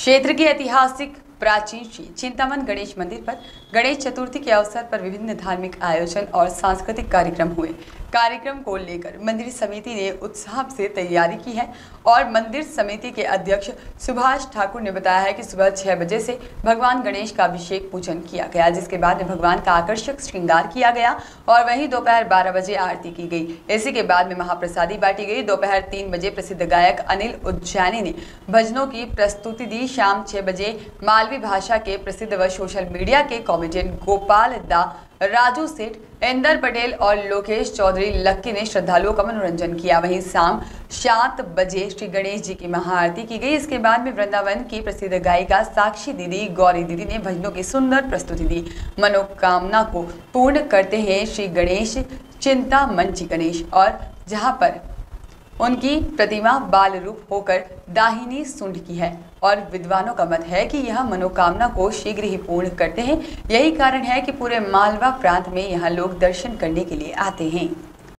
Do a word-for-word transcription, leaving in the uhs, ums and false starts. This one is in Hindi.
क्षेत्र के ऐतिहासिक प्राचीन श्री चिंतामन गणेश मंदिर पर गणेश चतुर्थी के अवसर पर विभिन्न धार्मिक आयोजन और सांस्कृतिक कार्यक्रम हुए। कार्यक्रम को लेकर मंदिर समिति ने उत्साह से तैयारी की है और मंदिर समिति के अध्यक्ष सुभाष ठाकुर ने बताया है कि सुबह छह बजे से भगवान गणेश का अभिषेक पूजन किया गया, जिसके बाद में भगवान का आकर्षक श्रृंगार किया गया और वहीं दोपहर बारह बजे आरती की गई। इसी के बाद में महाप्रसादी बांटी गई। दोपहर तीन बजे प्रसिद्ध गायक अनिल उज्जैनी ने भजनों की प्रस्तुति दी। शाम छह बजे मालवी भाषा के प्रसिद्ध व सोशल मीडिया के कॉमेडियन गोपाल दा, राजू सेठ, इंदर पटेल और लोकेश चौधरी लक्की ने श्रद्धालुओं का मनोरंजन किया। वहीं शाम सात बजे श्री गणेश जी की महाआरती की गई। इसके बाद में वृंदावन की प्रसिद्ध गायिका साक्षी दीदी, गौरी दीदी ने भजनों की सुंदर प्रस्तुति दी। मनोकामना को पूर्ण करते हैं श्री गणेश चिंतामन जी गणेश, और जहां पर उनकी प्रतिमा बाल रूप होकर दाहिनी सूंड की है और विद्वानों का मत है कि यह मनोकामना को शीघ्र ही पूर्ण करते हैं। यही कारण है कि पूरे मालवा प्रांत में यहाँ लोग दर्शन करने के लिए आते हैं।